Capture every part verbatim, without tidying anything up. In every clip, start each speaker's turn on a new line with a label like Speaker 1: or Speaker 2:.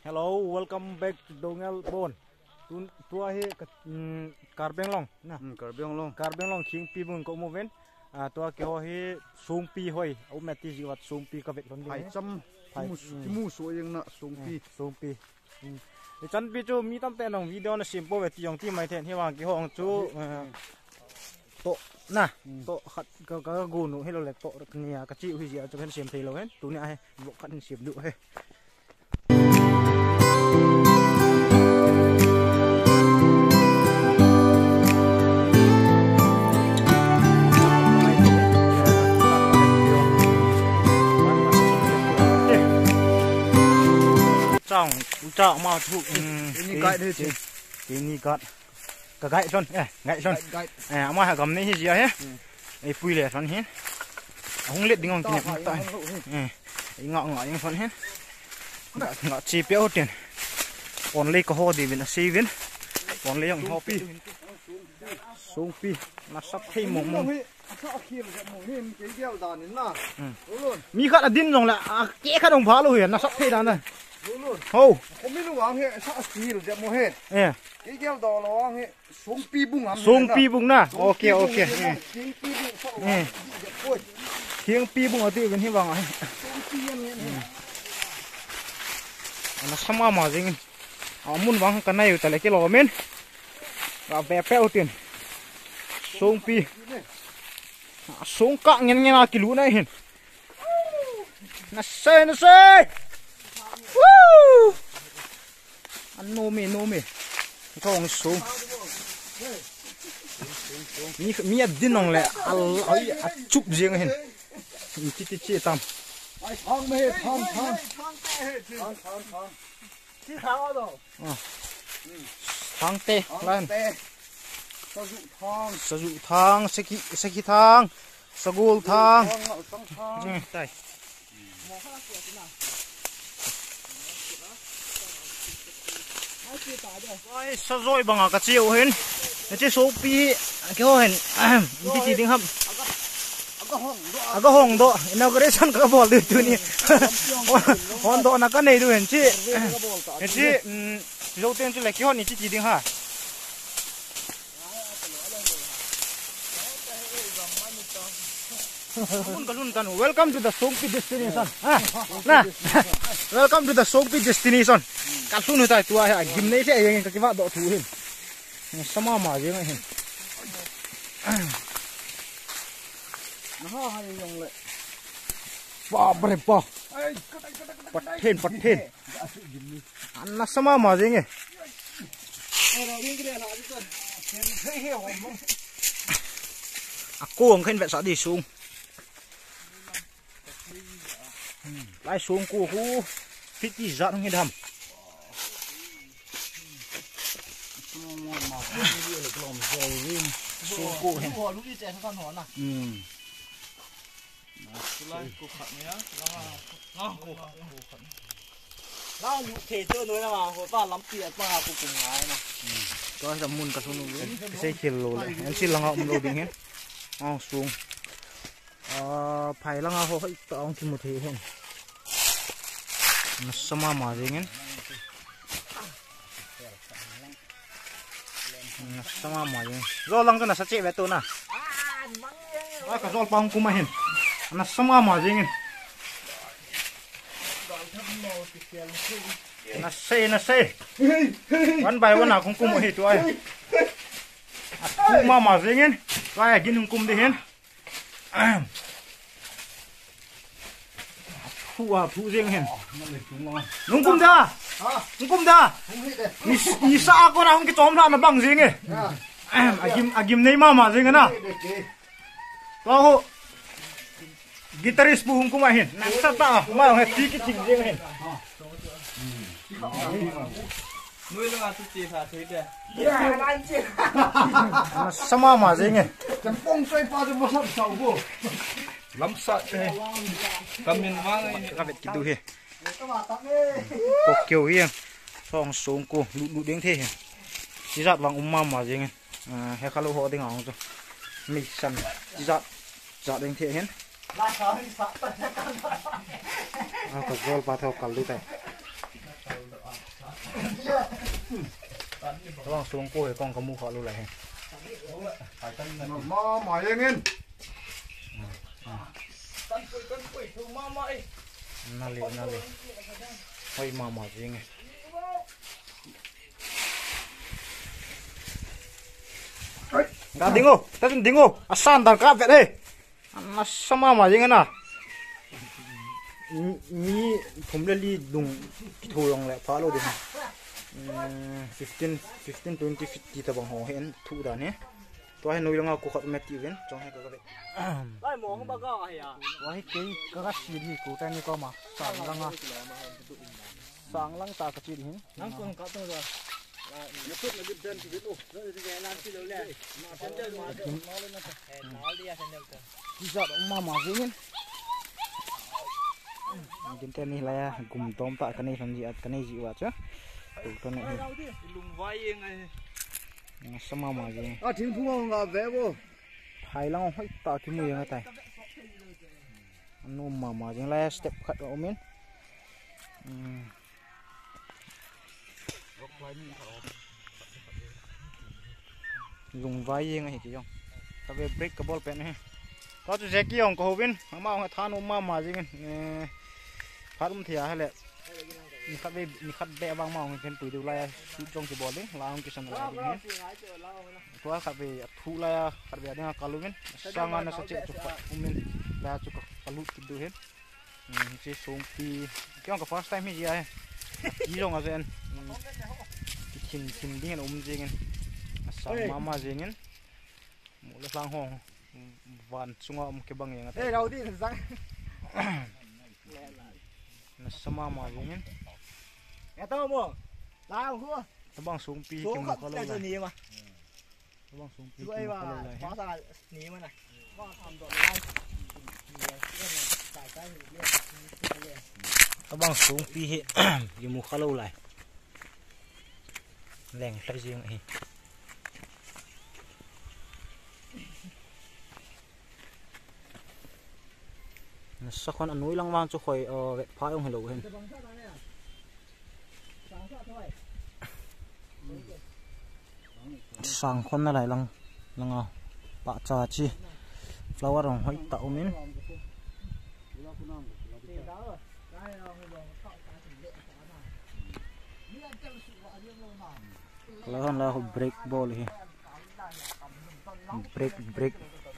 Speaker 1: Hello, welcome back to Dongal Bon. Tu tua hi Karbeng Long, na.
Speaker 2: Karbeng Long.
Speaker 1: Karbeng Long King Pi Bun ko movement. Ah tua ke ho hi Sung Pi hoi, au meti ji wat Sung Pi ka vet lon
Speaker 2: Hai
Speaker 1: ding.
Speaker 2: cham mu mu so yang na Sung Pi.
Speaker 1: Sung Pi. Ni chan pi chu mi tam te long video na simple ve ti yong ti mai then hi wang ki hong chu to na to khat ka ka gu nu hello le to nia ka chi hui ji chu hen sim thei lo hen tu nia he lo khat sim du he. Trong chợ mà thu
Speaker 2: Ini gai đây chứ.
Speaker 1: Ini gai cái gai son, eh gai son. Eh, mà hả cầm này gì vậy? Ai pui lẹ son hết. Không lết đi ngon kìa tại. Eh, ngọ ngọ những son hết. Ngọ chi béo tiền. Còn lấy có hồ thì mình là si viên. Còn lấy ông hồ pi. Sung pi, nó sắp thêm mồm mồm. Mi khát là điên rồi là kẽ khát đồng phá luôn huyền nó sắp thêm đàn này. Hô,
Speaker 2: không biết lúc anh hệ sao xí rồi chứ mua hết.
Speaker 1: Eh,
Speaker 2: cái keo đó là anh hệ Sung Pi bung lắm.
Speaker 1: Sung Pi bung na. Ok ok.
Speaker 2: King Pi bung sao?
Speaker 1: Eh, King Pi bung ở tiêu bên hi vàng à. Nó sama mà gì ngin. Ở muốn vàng cái này tại lại cái lò men. Và bè peo tiền. Sung Pi. Sung cạn nghe nghe là cái lũ này hin. Nó xe nó xe. Woo! Anh nô mì nô mì, không xuống. Mi mi ở din nong lẹ, al ai chụp riêng hen. Mi chỉ chỉ chỉ tam.
Speaker 2: Thang mê thang thang. Thang thang thang. Chỉ thang ở đâu?
Speaker 1: Thang tê, lên.
Speaker 2: Sa dụ thang.
Speaker 1: Sa dụ thang, seki seki thang, sagul thang. Đây. Ôi, sao rồi bằng à cái chiều hen, cái số pi cái hồ hen, cái gì tiếng hâm, à cái hồng đó, nó cái đấy sẵn cái bò được từ này, hòn đó là cái này được hen chứ, hen chứ, đầu tiên chứ là cái hòn này chỉ tiếng ha. Welcome to the Sung Pi destination. Ah, nah, welcome to the Sung Pi destination. Kalsun hutai tua hai gim nei se yang ka kiwa do thu hin. Sama ma je ngai hin.
Speaker 2: Nó ho hai yong le.
Speaker 1: Pa bre pa. Pathen pathen. Anna sama ma je ngai. Aku ang khen vẹn sa đi xuống. Lai xuống cu hu fit đi dọn không đâm. Xuống cu hen. Ừ.
Speaker 3: Nó lũ thể chơi nữa mà hồi ba lắm tiền ba cũng cùng ngái nè.
Speaker 1: Có ra mun ka sunu cái xe kilo lại. Anh xin lăng họ mun đồ hết. Ao xuống. Ờ phải lăng họ phải tao chỉ một thế hen. Nó sama mà gì nghe. Nó sama mà gì. Rồi lăng cái nó sẽ chạy về tôi nè. À cái rồi băng cũng mà hen. Nó sama mà gì nghe. Nó xe nó xe.วันไปวันหนาของกุมเหตุด้วยกุมมาหมาสิเงี้ยก็ไอ้กินของกุมได้เห็นผู้อ่ะผู้เสียงเห็นนุ่งกุมด้านุ่งกุมด้านี่นี่ซาก็นะของกิจอมท่านะบังสิเงี้ยอากิมอากิมนี่มาหมาสิเงี้ยนะก็กีตาริสต์ผู้ของกุมมาเห็นนักสัตว์ตามาเอาให้ตีกิจริงสิเห็น
Speaker 3: Nuôi nó là chút gì phá thế kìa.
Speaker 1: Nó sama mà gì nghe.
Speaker 2: Chẳng bông xoay pha cho một sắp sầu vô.
Speaker 3: Lắm sợ thế. Cầm miền vang ấy.
Speaker 1: Các việc kiểu gì. Cô kiểu hiền. Xong xuống cô lụt lụt đến thế. Chỉ giặt bằng umma mà gì nghe. Hay khá lâu họ tiếng hỏng rồi. Mì sẵn. Chỉ giặt. Giặt đến thế hết. Các gol bắt theo cả lưu tay. ระวังสูงกูให้กองกระมูเขารู้ไรฮะ
Speaker 2: mò mỏi lên lên
Speaker 1: นั่นเลยนั่นเลยเฮ้ยมาหมดยังไงกาdingo tapi dingo asan dan kapet he anas sama ma yang na niผมเลยลีดุงโทยองแหละพาโลดิfifteen fifteen twenty fiftyตะบังโหเห็นทุดานี่ตัวให้นุยลงเอากูขัดแมทติเวนจงให้ก็ได้ไอ้หมอเขาบอกก็ไอ้อะว่าให้กี่ก็ก็สีดีกูแต่นี่ก็มาสั่งลังอ่ะสั่งลังตากระจีนหินนั่งกงกับตัว
Speaker 2: nó phết là biết dân thì biết ủ rồi thì về làm cái lớn này mà chân chân mà nó lên nó nó đi à chân chân
Speaker 1: đi dọn mà mà dữ nhá chúng ta này là cùng tóm tại cái này làm gì cái này gì vậy chứ tụi con này
Speaker 3: lùng vai ngay
Speaker 1: sao mà mà gì
Speaker 2: à chính phủ ông là vé vô
Speaker 1: hay lắm hết tạo cái mùi ngay tại nó mà mà gì là step cut ở bên dùng vai gì ngay kì không, ta về break cái ball pen này, ta chú Jackie ông có bên, mà ông than ông mà mà gì ngay, phát ông thì hay lệ, ni khát về ni khát bẹ băng mà ông cái tuổi đầu lại shoot trong cái ball đấy, là ông cái sân lại đi hết, tôi khát về thu lại khát về đây kalau bên, sang anh sẽ chạy chụp ông bên, là chụp kalau kiểu hết, chỉ xuống thì cái ông cái first time gì vậy, gì rồi anh Kim kim đi ông gì nghe, sang mama gì nghe, một lúc lang hong, van sunga ông cái băng nghe.
Speaker 2: Đây đầu tiên răng,
Speaker 1: nó sang mama gì nghe,
Speaker 2: nghe tao mua, lá ông thua,
Speaker 1: nó băng xuống pi
Speaker 2: xuống
Speaker 1: kim
Speaker 2: khắp
Speaker 1: có
Speaker 2: đây
Speaker 1: lâu
Speaker 2: rồi
Speaker 1: này,
Speaker 2: nhỉ mà,
Speaker 1: nó băng xuống pi
Speaker 2: rồi
Speaker 1: kim
Speaker 2: mà
Speaker 1: có lâu này,
Speaker 2: hóa ra nhỉ mà này, có làm rồi này,
Speaker 1: nó băng xuống pi hết, kim một có lâu này. Leng tay riêng này sắc con ăn núi lăng mang cho khỏi ở vẹt phá ông hello hen sang con này lại lăng lăng à bạ trà chi flower rồng hơi tạo miếng là là break ball hi break break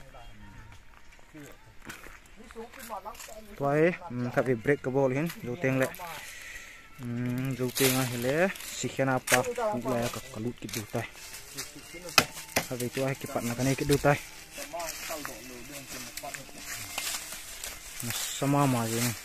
Speaker 1: toy phải bị break cái ball hin dù tiền lệ dù tiền à lẽ xí khen apa lẽ các cái lút cái đầu tay phải bị toy cái bạn này cái này cái đầu tay sama mà gì này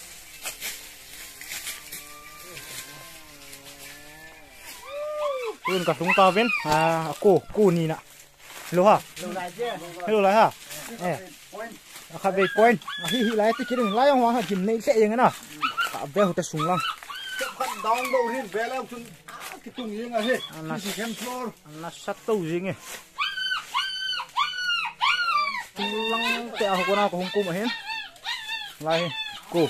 Speaker 1: luôn cả chúng ta bên à cô cô nì nè lô ha lô lại ha khai về point hi hi lại tí kia đừng lại ông hoàng chìm này sẽ như thế nào cả về hồ ta súng lắm
Speaker 2: khăn đong đâu hin về làm chung cái tung gì ngay hết chỉ khen floor
Speaker 1: nó sát tàu gì nghe tung lăng tẹo của nào cũng không mà hết lại cô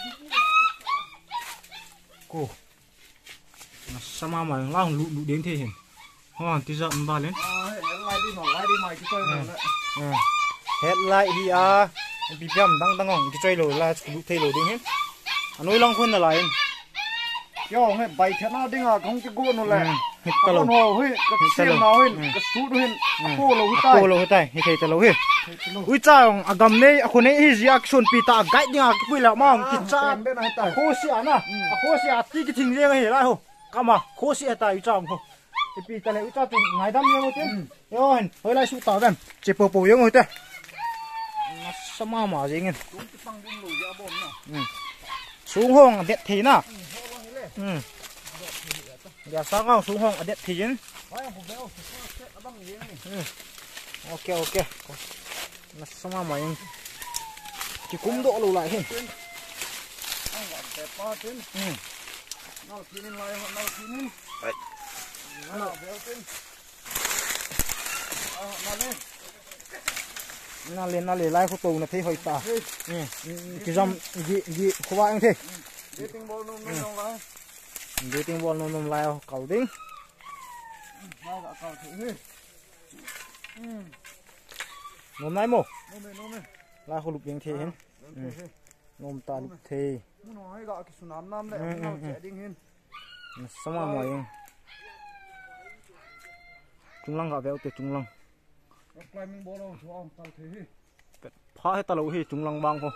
Speaker 1: cô nó sama mà lao lụ lụ đến thế hiện hoa tí giận ba lên
Speaker 2: lại đi mỏi lại đi mỏi cái chơi này
Speaker 1: hết lại hi à bị bầm đăng đăng ngỏng cái chơi rồi là lụ thay rồi đến hết nói long khuyên là lại
Speaker 2: yo hết bảy thế nào đi ngà không cái cuốn nó lại
Speaker 1: hết
Speaker 2: cái
Speaker 1: talo
Speaker 2: hồ hết cái xiêm nào hết cái sút hết cô lâu tay
Speaker 1: cô lâu tay hết thầy talo hết ui cha à gầm này à con này hi gì action pita gái đi ngà cái quỷ lão mong cái cha khô xì à na khô xì à tí cái thình riêng này lại hồ cam à khô xì à tay ui cha không cái pita này ui cha tụi ngày đâm nhiều tiếng rồi hồi lại sút tao vậy chỉ bổ bổ yếu ngồi đây sama mà gì nghe xuống hông đẹp thì nè ừ giờ sáng không xuống hông đẹp thì chứ ok ok nó sama mà anh chỉ cũng độ lâu lại hết nó lên nó lên lại khu tù nó thấy hơi tà cái dòng gì gì khu ba anh thế đi tiếng bol nôm nôm lai cầu tiếng
Speaker 2: Mau gạ cầu thử đi.
Speaker 1: nôm này mồ
Speaker 2: Nôm mê nôm mê.
Speaker 1: lai khô lục tiếng thế hen nôm ta lục thế
Speaker 2: Muốn nói gạ cái số năm năm đấy, nào trẻ đinh hin.
Speaker 1: xong mà mọi trung lăng gạo véo từ trung lăng
Speaker 2: Rock climbing ball đâu, chú ông cầu thử đi.
Speaker 1: phá hết ta lâu hi trung lăng bang không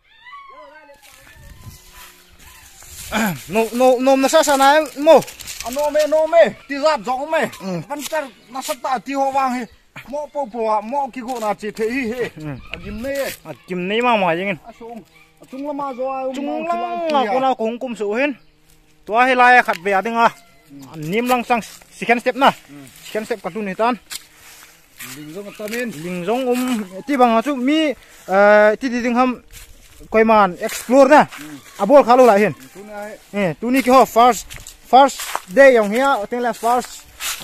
Speaker 1: nôm nôm nôm nó sao sao này mồ
Speaker 2: À nôm mê nôm mê, tí giáp giọng mê. Văn chắc nó sắp tạ tí hoa vang hi. Mọ bầu bò, mọ cái gỗ nào chỉ thấy hi hi. À dìm nê.
Speaker 1: à chim này mà mọi người
Speaker 2: À xuống. À chung lắm mà rồi.
Speaker 1: trung lăng là con nào cũng cũng số hen tua hay lai khát về tiếng à niêm lăng sang second step na second step katun hitan
Speaker 2: Linh giống tâm in.
Speaker 1: ling zong um ti bang chu mi ti ti ding ham koi man explore na abol khalo la hen
Speaker 2: Chú này.
Speaker 1: eh tu ni ki ho first first day yong hia ting la first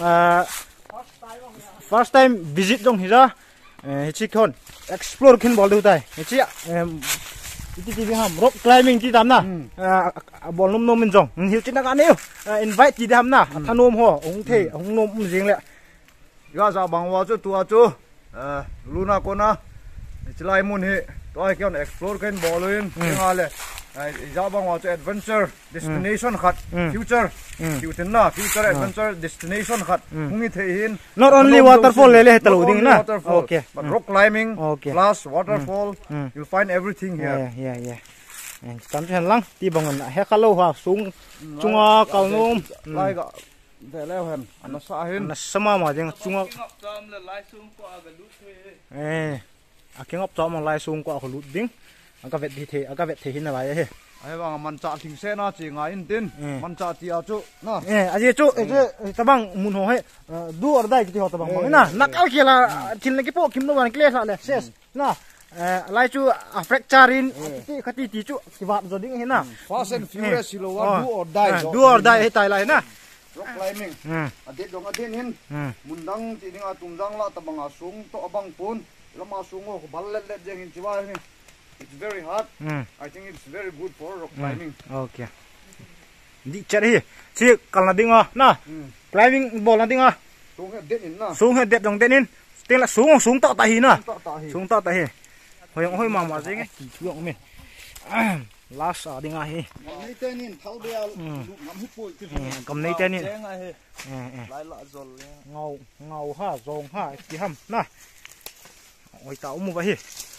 Speaker 1: first time visit jong hira eh chi khon explore khin bol du tai chi ti ti ham rock climbing ti tam na bol nom nom min jong hiu chin na neu invite ti dam na thanom ho ong the ong nom um jing le
Speaker 2: Gã ra bằng vào chỗ tua chỗ. À Luna Kona. Chỉ lại muốn hi. Tôi kêu explore cái ball lên. Cái nào là. À ra bằng vào chỗ adventure destination khát. Future. Future na future adventure destination khát. Không như thế hin.
Speaker 1: not only waterfall le le talu ding na okay
Speaker 2: But rock climbing
Speaker 1: Okay.
Speaker 2: plus waterfall. You'll find everything here.
Speaker 1: yeah yeah yeah kan chen lang ti bang na he khalo ha sung chunga kal nom
Speaker 2: Lại gã. Để leo hèn. Nó xa hin.
Speaker 1: na sama ma jeng chunga
Speaker 3: ngọc tôm là lái xuống qua cái lút thuê
Speaker 1: eh a king op chom lai sung kwa kholut ding aka vet di the aka vet the hin na lai he
Speaker 2: Ai bằng man cha thình xe na chỉ ngay in tin. Man cha tia chỗ. Na.
Speaker 1: eh aje chu je tabang mun ho he du or dai ki ho tabang mang na nak al kila chin le ki po kim no ban kle sa le ses na lai chu a fracture in ti khati ti chu ki wat zo ding he na
Speaker 2: Fast and Furious silo wa do or die.
Speaker 1: du or dai he tai lai na
Speaker 2: Rock climbing. À đế dòng à đế hin. Muốn đăng chỉ đừng à tung đăng là tập bằng à xuống to bằng phun. Làm à xuống ngô bắn lên lên dừng chỉ vào hin. It's very hard. I think it's very good for rock climbing.
Speaker 1: okay di chat hi chi kal na ding na climbing ball na ding
Speaker 2: Xuống hết đế hin na.
Speaker 1: xuống he dep dong ten in tên là xuống xuống tạo tại hi na
Speaker 2: Ta ta hi.
Speaker 1: xuống tạo tại hi hồi ông hồi mà mà gì cái kỳ thượng mình last ở đi ngay hi
Speaker 2: Này tên hin tháo bè ngắm hít bụi.
Speaker 1: cầm này tên in
Speaker 3: Chén ngay hết lái lọ rồi
Speaker 1: ngầu ngầu ha rồng ha kỳ hầm na ôi tao mua vậy hi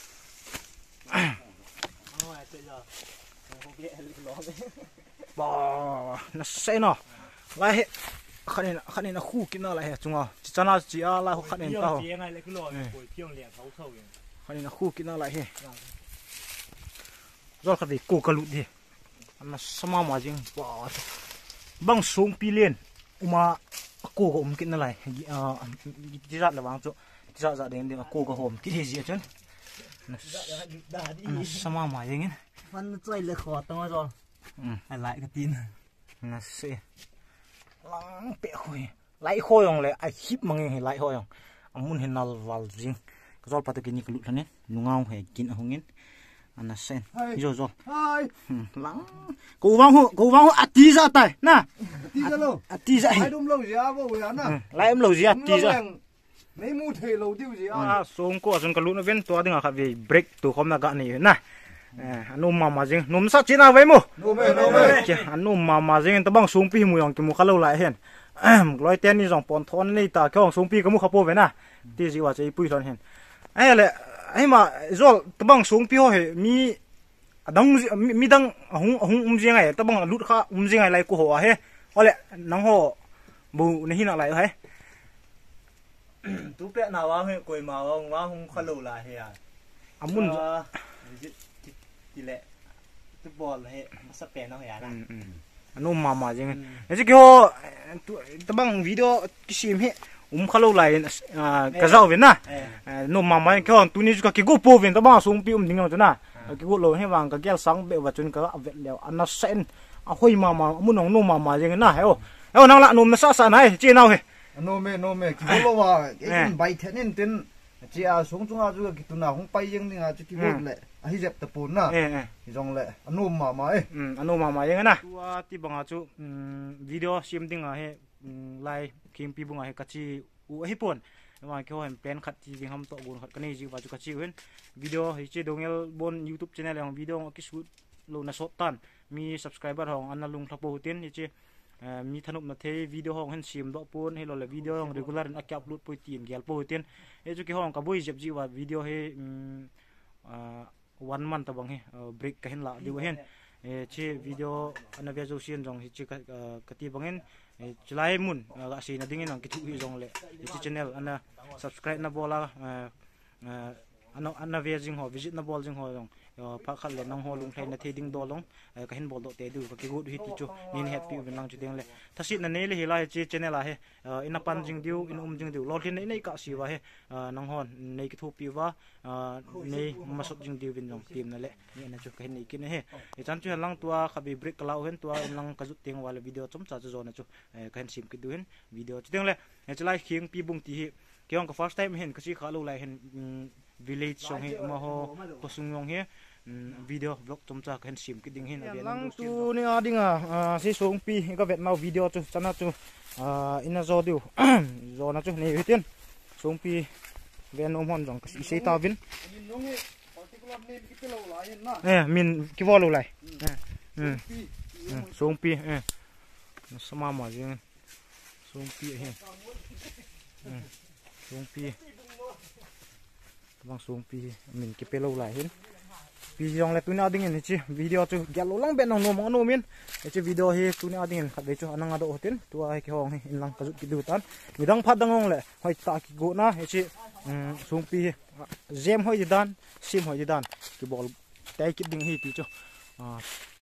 Speaker 1: bò nó sẽ nó lại hết khăn này khăn này nó khu kia nó lại hết chung à chỉ cho nó chỉ à lại khăn này tao khăn này nó khu kia nó lại hết rồi cái gì cổ cả lụt đi nó sama mà chứ bò băng xuống pi liền mà cổ hổm kia nó lại chỉ ra là băng chỗ chỉ ra ra đến đến cổ cả hổm cái gì chứ nó sama mà chứ
Speaker 4: Văn chơi là khó tao rồi. Phải lại cái tin.
Speaker 1: nó sẽ lăng bẹ khôi lại khôi ông lại ai híp mang nghe lại khôi ông ông muốn hình nào vào riêng cái rồi bắt được cái gì cái lụt này nung ngao hay kín ở hông yên anh nó sen rồi rồi
Speaker 2: Hai.
Speaker 1: lăng cố vang hộ cố vang hộ à tí ra tay na
Speaker 2: Tí ra lâu.
Speaker 1: à tí ra
Speaker 2: Ai đúng lâu gì à vô vậy à?
Speaker 1: lại em lâu gì à tí ra
Speaker 2: Mấy mu thề lâu tiêu gì à?
Speaker 1: à xuống qua xuống cái lụt nó vẫn toa đi ngà về break từ hôm nào gạn này na anh ôm mama riêng nôm sát chín nào vậy mu
Speaker 2: Nô mê nô mê.
Speaker 1: anh ôm mama riêng tao băng xuống pi mùi ông cái mu khá lâu lại hen lối tên đi dòng pon thon này ta cái ông xuống pi cái mu khá po vậy na tí gì vậy chơi pui thon hen ai là ai mà rồi tao băng xuống pi ho mi đăng mi đăng hung hung um riêng này tao băng lút khá um riêng này lại cô hồ he có lẽ nắng hồ bù này hin lại hay
Speaker 4: Tú bé nào á huyện quầy màu ông á không khó lù lại à.
Speaker 1: anh muốn
Speaker 4: Thì lệ. Tú bò là hệ nó sắp bè nó hả nè.
Speaker 1: anh ôm mama riêng này chứ kiểu tao băng video cái sim he um khá lâu lại cái rau vậy na nôm mama kiểu tu ni cái gỗ po vậy tao băng xuống pi um đinh rồi na cái gỗ lâu hay vàng cái gel sáng bẹ và chân cái vẹt lèo anh nó sen à hôi mama muốn nong nôm mama riêng na hiểu hiểu nào lạ nôm nó sát sát này chi nào he
Speaker 2: Nô mê nô mê. Cái bố lâu à. Cái bài thế nên tin. Chỉ à xuống chúng ta chú cái tụi nào không bay nhưng à chú tí bố lệ. hi dep ta pun na
Speaker 1: เออเออ
Speaker 2: hi jong le anu ma ma e
Speaker 1: อืมอนุมามาอย่างนั้นนะตัวที่บังอาจูอืมวิดีโอซิมติ้งอะเฮอืมไลฟ์คิมปีบุงอะเฮกัจจิอูเฮปอนว่าเขาเห็นแปลนขัดที่วิ่งทำตัวบุญขัดกันนี่จีว่าจุกัจจิเว้นวิดีโอเฮจิดงเอลบน YouTube channel ของวิดีโอกิสุดลูน่าสดตันมี subscriber ของอันนั้นลุงทับโปรตีนเฮจิมีธนุบนาเทวิดีโอของเห็นซิมดอกปูนให้เราเลยวิดีโอของ regular อักยับลุดโปรตีนเกลโปรตีนเฮจุกี่ห้องกับบุยจับจีว่าวิดีโอเฮอืมอ่าวันมันตะบังเฮเบรกกันเห็นละดีกว่าเห็นเอชวิดีโออันนั้นวิดีโอเสียงจงเฮจิกกติบังเห็นเอจลายมุนก็สีนั่นดิ่งนั่งกิจวิจงเลยเฮจิ channel อันนั้น subscribe นะบอลละเออเอออันนั้นอันนั้นวิจิงหัว visit นะบอลจิงหัวจงพักขัดเลยน้องหัวลุงไทยนาทีดิ่งดอลลงก็เห็นบอลโดดเตะดูก็คิดว่าฮิตจู่นี่นี่แฮปปี้เป็นลังจุดเดียวเลยถ้าสินั่นนี่เลยเฮล่าเฮจิ channel ละเฮอินนับปันจิงดิวอินอุ้มจิงดิวรอที่นี่นี่ก็สีว่าเฮน้องหัวนี่คิดทูปีว่านี่มาสดจิงดิวเป็นจงทีมนั่นแหละนี่นะจู่ก็เห็นนี่กินเฮไอ้จันจู่เห็นลังตัวขับเบรกก็เล่าเห็นตัวลังกระจุดเตียงว่าเลยวิดีโอจมจ่าจะโจนะจู่ก็เห็นซิมคิดดูเห็นวิดีโอจุดเดียวเลยเฮจะไล่เคียงปีบุงตีเกี่ยวกับ first time เห็นก็สิขาลูกไล่เห็น village ชงเฮมาโฮปสุงยงเฮวิดีโอบล็อกจมจ่าก็เห็นซิมคิดดิ้งเห็นลังตัวนี่อ่ะดิ้งอ่ะสิสองปีก็เวทมาวิดีโอจู่จันนะจู่อินน่าโจดิวโจนะจู่นี่เห็นสองปีเวนอมฮอนจงก็สิตาวินเอ้มินกี่วอลลูกไล่อืมสองปีเอ้สมามาจริงสองปีเฮ้สองปีบางสองปีมินเก็บไปเราหลายเห็นปีจงเลยตัวนี้ดิ้งเห็นจีวิดีโอจู่แกลลังเป็นน้องนมน้องมินไอจีวิดีโอเฮ้ตัวนี้ดิ้งเห็นขัดไปจู่อันนั้นก็โดดเห็นตัวไอ้ขี้ห้องเห็นลังกระจุกกิดูตันมีดังพัดดังงงเลยหอยตากิโกนะไอจีสองปีเจมหอยจีดันซิมหอยจีดันกีบอลแต่กิดดิ้งเฮ้ปีจู่